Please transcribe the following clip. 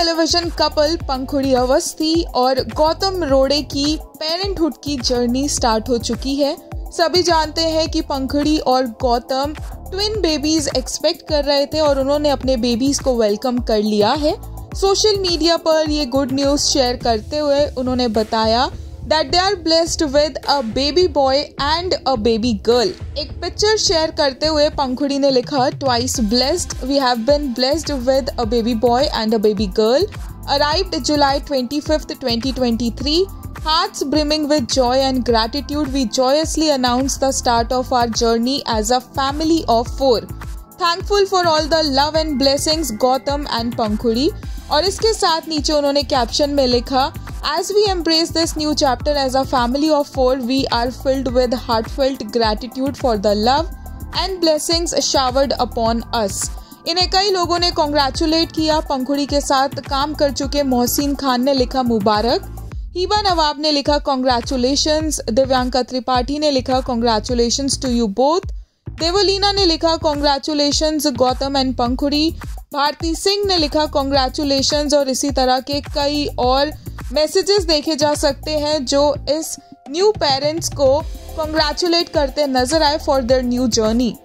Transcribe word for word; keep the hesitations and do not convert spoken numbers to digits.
Television couple पंखुड़ी अवस्थी और गौतम रोड़े की पेरेंटहुड की जर्नी स्टार्ट हो चुकी है। सभी जानते हैं कि पंखुड़ी और गौतम ट्विन बेबीज एक्सपेक्ट कर रहे थे और उन्होंने अपने बेबीज को वेलकम कर लिया है। सोशल मीडिया पर ये गुड न्यूज़ शेयर करते हुए उन्होंने बताया that they are blessed with a baby boy and a baby girl। एक पिक्चर शेयर करते हुए पंखुड़ी ने लिखा twice blessed, we have been blessed with a baby boy and a baby girl, arrived July twenty-fifth twenty twenty-three, hearts brimming with joy and gratitude, we joyously announce the start of our journey as a family of four, thankful for all the love and blessings Gautam and पंखुड़ी। और इसके साथ नीचे उन्होंने caption में लिखा As we embrace this new chapter as a family of four, we are filled with heartfelt gratitude for the love and blessings showered upon us। इन्हें कई लोगों ने कॉन्ग्रेचुलेट किया। पंखुड़ी के साथ काम कर चुके मोहसिन खान ने लिखा मुबारक, हिबा नवाब ने लिखा कॉन्ग्रेचुलेशंस, दिव्यांका त्रिपाठी ने लिखा congratulations to you both, Devoleena ने लिखा कॉन्ग्रेचुलेशंस गौतम एंड पंखुड़ी, भारती सिंह ने लिखा कॉन्ग्रेचुलेशंस और इसी तरह के कई और मैसेजेस देखे जा सकते हैं जो इस न्यू पेरेंट्स को कॉन्ग्रेचुलेट करते नजर आए फॉर देयर न्यू जर्नी।